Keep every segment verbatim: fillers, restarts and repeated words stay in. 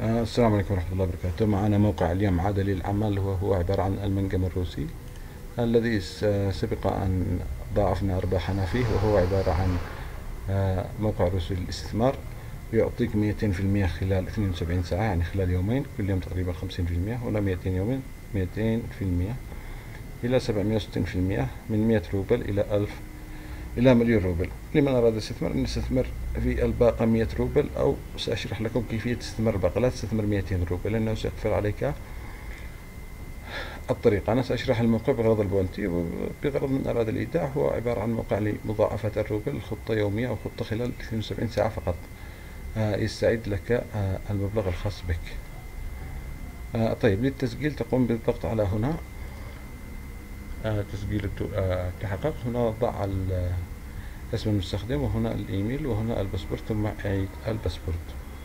آه، السلام عليكم ورحمة الله وبركاته. معنا موقع اليوم عاد للعمل، وهو عبارة عن المنجم الروسي الذي س- سبق أن ضاعفنا أرباحنا فيه، وهو عبارة عن آه، موقع روسي للاستثمار. يعطيك مئتين في المئة خلال اثنين وسبعين ساعة، يعني خلال يومين، كل يوم تقريبا خمسين في المئة، ولا مئتين يومين مئتين في المئة إلى سبعمئة وستين في المئة، من مئة روبل إلى ألف إلى مليون روبل. لمن أراد الاستثمار أن يستثمر في الباقة مئة روبل، أو سأشرح لكم كيفية استثمار الباقة. لا تستثمر مئتين روبل لأنه سيقفل عليك الطريقة. أنا سأشرح الموقع بغرض البونتي، وبغرض من أراد الإيداع. هو عبارة عن موقع لمضاعفة الروبل، خطة يومية أو خطة خلال اثنين وسبعين ساعة فقط. آه، يستعيد لك آه، المبلغ الخاص بك. آه، طيب، للتسجيل تقوم بالضغط على هنا. آه، تسجيل آه، تحقق. هنا ضع ال- اسم المستخدم، وهنا الإيميل، وهنا الباسبورت، ثم أعيد الباسبورت.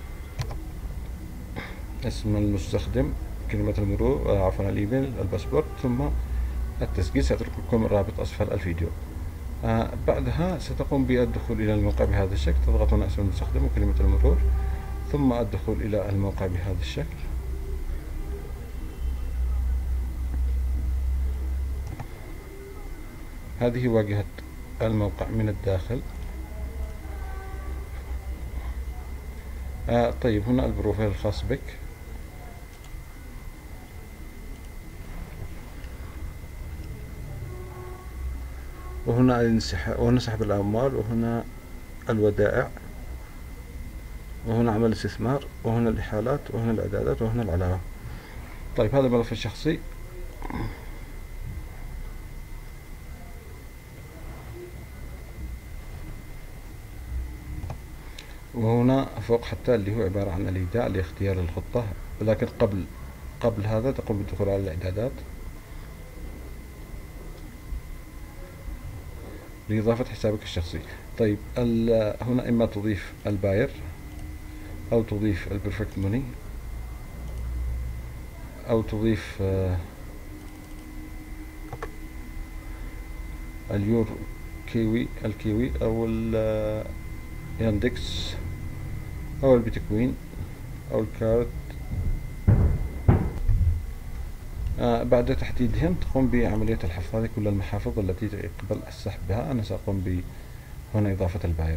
اسم المستخدم، كلمة المرور، آه، عفوا الإيميل، الباسبورت، ثم التسجيل. سأترك لكم الرابط أسفل الفيديو. آه بعدها ستقوم بالدخول إلى الموقع بهذا الشكل. تضغط هنا اسم المستخدم وكلمة المرور، ثم الدخول إلى الموقع بهذا الشكل. هذه واجهة الموقع من الداخل. آه طيب، هنا البروفيل الخاص بك. وهنا الانسحاب، وهنا سحب الأموال، وهنا الودائع، وهنا عمل الاستثمار، وهنا الإحالات، وهنا الإعدادات، وهنا العلاوة. طيب، هذا الملف الشخصي. وهنا فوق حتى اللي هو عبارة عن الإيداع لاختيار الخطة. لكن قبل قبل هذا تقوم بالدخول على الإعدادات لإضافة حسابك الشخصي. طيب، هنا إما تضيف الباير، أو تضيف البرفكت موني، أو تضيف آه اليورو كيوي الكيوي، أو الياندكس، أو البيتكوين، أو الكارت. آه بعد تحديدهم تقوم بعملية الحفظ. هذه كل المحافظ التي يقبل السحب بها. أنا سأقوم ب هنا إضافة الباير.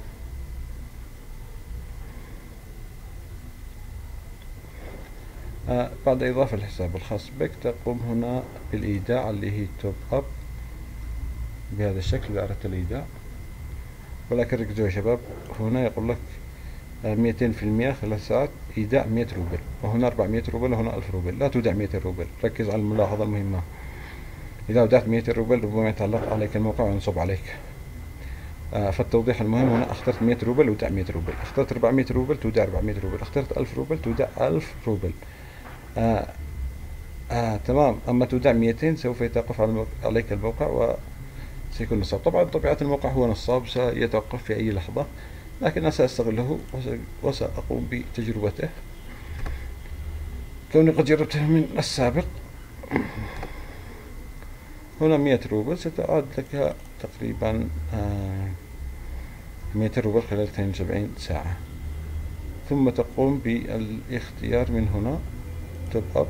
آه بعد إضافة الحساب الخاص بك تقوم هنا بالإيداع اللي هي توب أب بهذا الشكل إذا أردت الإيداع. ولكن ركزوا يا شباب، هنا يقول لك مئتين في المئة خلال ساعات إيداع مئة روبل، وهنا أربعمئة روبل، وهنا ألف روبل. لا تودع مئتين روبل. ركز على الملاحظة المهمة. إذا ودعت مئتين روبل ربما يتعلق عليك الموقع وينصب عليك. آه فالتوضيح المهم هنا، اخترت مئة روبل ودع مئة روبل، اخترت أربعمئة روبل تودع أربعمئة روبل، اخترت ألف روبل تودع ألف روبل. آه آه تمام. أما تودع مئتين سوف يتوقف عليك الموقع وسيكون نصاب. طبعا طبيعة الموقع هو نصاب، سيتوقف في أي لحظة، لكن أنا سأستغله وسأقوم بتجربته كوني قد جربته من السابق. هنا مئة روبل ستعاد لك تقريبا آه مئتين روبل خلال اثنين وسبعين ساعة. ثم تقوم بالاختيار من هنا توب أب.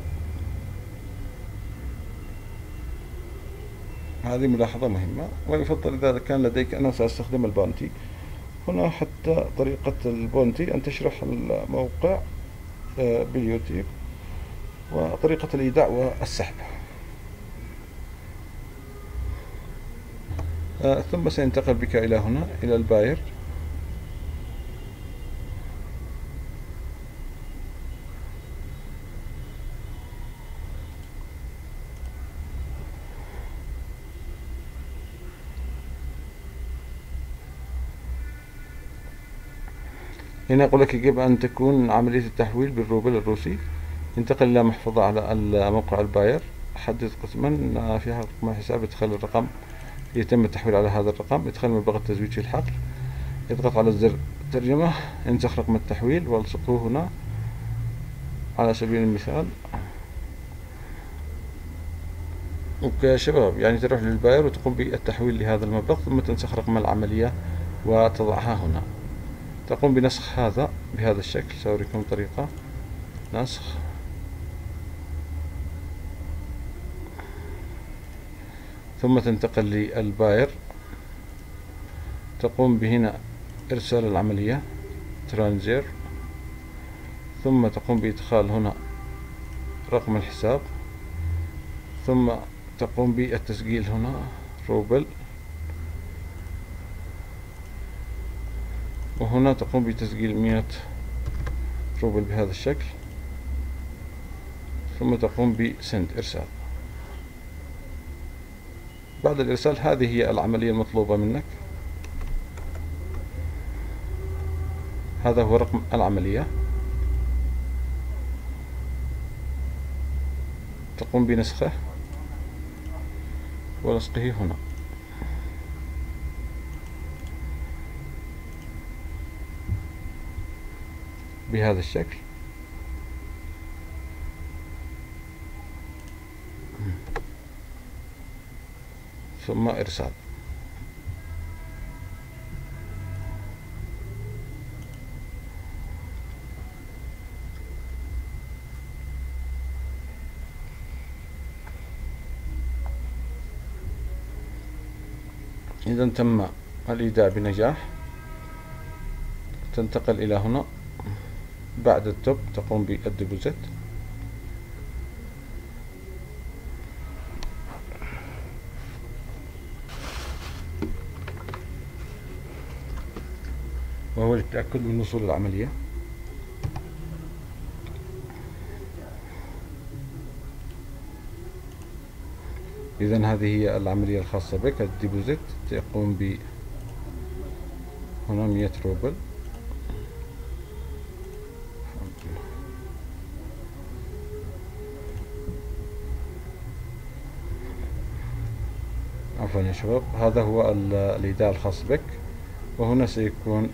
هذه ملاحظة مهمة، ويفضل إذا كان لديك، أنا سأستخدم البونتي هنا. حتى طريقة البونتي أن تشرح الموقع باليوتيوب، وطريقة الإيداع والسحب. آه ثم سينتقل بك إلى هنا إلى الباير. هنا يقول لك يجب أن تكون عملية التحويل بالروبل الروسي. انتقل إلى محفظة على الموقع الباير، حدد قسما فيها رقم الحساب، ادخل الرقم، يتم التحويل على هذا الرقم، ادخل مبلغ التزويد في الحقل، اضغط على زر ترجمة، انسخ رقم التحويل والصقه هنا على سبيل المثال. ويا شباب، يعني تروح للباير وتقوم بالتحويل لهذا المبلغ، ثم تنسخ رقم العملية وتضعها هنا. تقوم بنسخ هذا بهذا الشكل. سأوريكم طريقة. نسخ، ثم تنتقل للباير، تقوم بهنا إرسال العملية ترانزير، ثم تقوم بإدخال هنا رقم الحساب، ثم تقوم بالتسجيل هنا روبل، وهنا تقوم بتسجيل مئة روبل بهذا الشكل، ثم تقوم بسند إرسال. بعد الإرسال هذه هي العملية المطلوبة منك. هذا هو رقم العملية، تقوم بنسخه ولصقه هنا. بهذا الشكل، ثم إرسال. إذا تم الإيداع بنجاح، تنتقل إلى هنا. بعد التوب تقوم بالديبوزيت، وهو للتأكد من وصول العملية. إذن هذه هي العملية الخاصة بك، الديبوزيت. تقوم ب هنا مئة روبل، عفوا يا شباب، هذا هو الإيداع الخاص بك. وهنا سيكون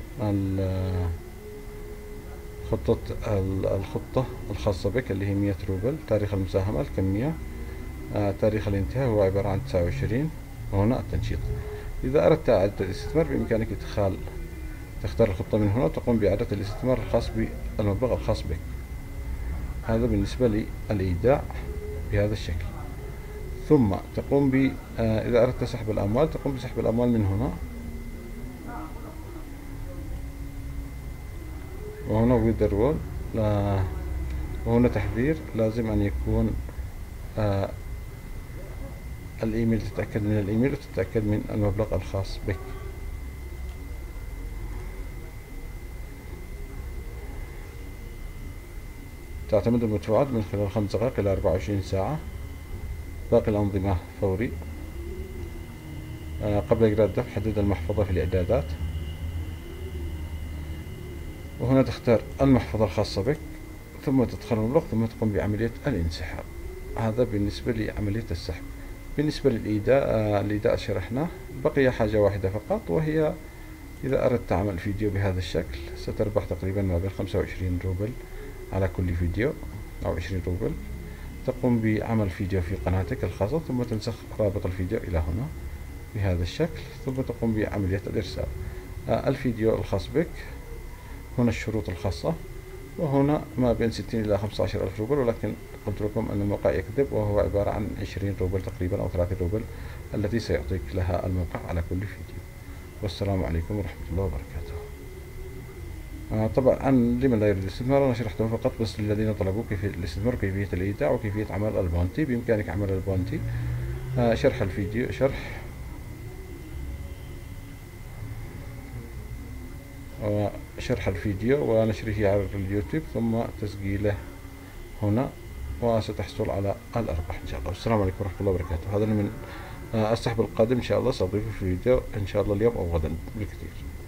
خطة الخطة الخاصة بك اللي هي مئة روبل، تاريخ المساهمة، الكمية، تاريخ الانتهاء هو عبارة عن تسعة وعشرين، وهنا التنشيط. إذا أردت إعادة الاستثمار بإمكانك إدخال تختار الخطة من هنا، وتقوم بإعادة الاستثمار الخاص بالمبلغ الخاص بك. هذا بالنسبة للإيداع بهذا الشكل. ثم تقوم ب إذا أردت سحب الأموال تقوم بسحب الأموال من هنا، وهنا ويدرول، وهنا تحذير، لازم أن يكون آه الإيميل، تتأكد من الإيميل وتتأكد من المبلغ الخاص بك. تعتمد المدفوعات من خلال خمس دقائق إلى أربعة وعشرين ساعة. باقي الأنظمة فوري. آه قبل إجراء الدفع حدد المحفظة في الإعدادات، وهنا تختار المحفظة الخاصة بك، ثم تدخل المبلغ، ثم تقوم بعملية الانسحاب. هذا بالنسبة لعملية السحب. بالنسبة للإيداع، آه الإيداع شرحناه. بقي حاجة واحدة فقط، وهي إذا أردت تعمل فيديو بهذا الشكل ستربح تقريبا ما بين خمسة وعشرين روبل على كل فيديو، أو عشرين روبل. تقوم بعمل فيديو في قناتك الخاصة، ثم تنسخ رابط الفيديو إلى هنا بهذا الشكل، ثم تقوم بعملية الإرسال. آه الفيديو الخاص بك، هنا الشروط الخاصة، وهنا ما بين ستين إلى خمسة عشر ألف روبل، ولكن قلت لكم أن الموقع يكذب، وهو عبارة عن عشرين روبل تقريبا أو ثلاثين روبل التي سيعطيك لها الموقع على كل فيديو. والسلام عليكم ورحمة الله وبركاته. آه طبعا لمن لا يريد الاستثمار أنا شرحته فقط بس للذين طلبوا كيفية الاستثمار وكيفية الإيداع وكيفية عمل البونتي. بإمكانك عمل البونتي. آه شرح الفيديو، شرح وشرح الفيديو ونشره على اليوتيوب، ثم تسجيله هنا، وستحصل على الأرباح إن شاء الله. والسلام عليكم ورحمة الله وبركاته. هذا من السحب القادم إن شاء الله سأضيفه في الفيديو إن شاء الله اليوم أو غدا بالكثير.